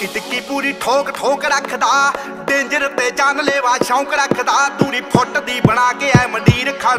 ਟਿੱਕੀ ਟਿੱਕੀ ਪੂਰੀ ਠੋਕ ਠੋਕ ਰੱਖਦਾ, ਡੇਂਜਰ ਤੇ ਜਾਨ ਲੈਵਾ ਸ਼ੌਂਕ ਰੱਖਦਾ। ਦੂਰੀ ਫੁੱਟ ਦੀ ਬਣਾ ਕੇ ਐ ਮੰਡੀਰ ਖੜ